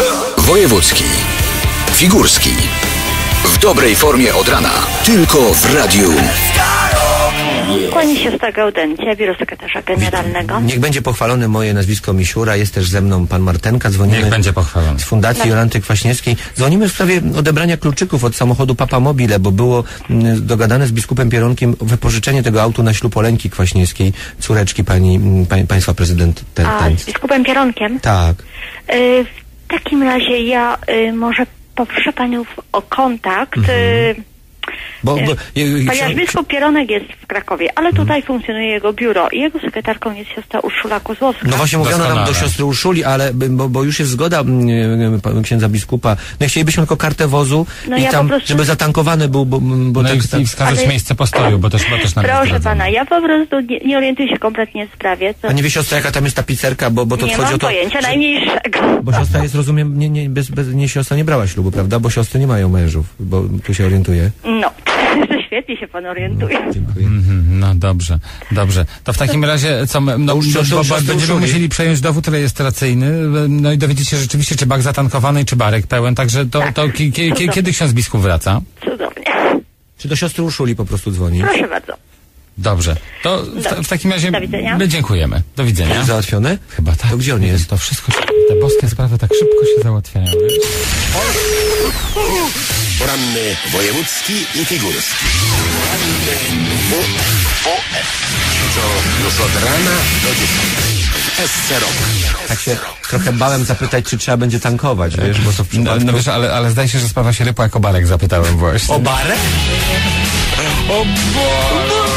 Wojewódzki. Figurski. W dobrej formie od rana. Tylko w radiu. Kłania się Sta Gaudentia, biuro sekretarza generalnego. Niech będzie pochwalone moje nazwisko Misiura. Jest też ze mną pan Martenka. Dzwonimy Niech będzie pochwalony. z Fundacji Jolanty Kwaśniewskiej. Dzwonimy w sprawie odebrania kluczyków od samochodu Papa Mobile, bo było dogadane z biskupem Pieronkiem wypożyczenie tego autu na ślub Oleńki Kwaśniewskiej, córeczki państwa prezydenta. Z biskupem Pieronkiem? Tak. W takim razie ja może poproszę paniów o kontakt. Ponieważ biskup Pieronek jest w Krakowie, ale tutaj funkcjonuje jego biuro i jego sekretarką jest siostra Urszula Kozłowska. No właśnie mówiono nam do siostry Urszuli, ale bo już jest zgoda księdza biskupa. No chcielibyśmy tylko kartę wozu i ja tam, żeby zatankowany był, bo no tak, i wskazać miejsce postoju, bo też nam proszę pana, ja po prostu nie orientuję się kompletnie w sprawie. A nie wie siostra, jaka tam jest tapicerka, bo to nie chodzi mam o to... pojęcia najmniejszego. Bo siostra jest, rozumiem, nie siostra nie brała ślubu, prawda? Bo siostry nie mają mężów, bo tu się orientuje. No, świetnie się pan orientuje. No, dziękuję. No dobrze. To w takim razie, co my, będziemy musieli przejąć dowód rejestracyjny, no i dowiedzieć się rzeczywiście, czy bak zatankowany, czy barek pełen, także kiedy ksiądz biskup wraca? Cudownie. Czy do siostry Urszuli po prostu dzwoni? Proszę bardzo. Dobrze. To w takim razie dziękujemy. Do widzenia. Załatwione? Chyba tak. To gdzie on jest? To wszystko, te boskie sprawy tak szybko się załatwiają. Poranny wojewódzki i figurski. To już od rana do 10. SC Rock. Tak się trochę bałem zapytać, czy trzeba będzie tankować, wiesz, bo to w przypadku... No wiesz, ale zdaje się, że sprawa się rypła, jak o barek zapytałem właśnie. O barek? O barek!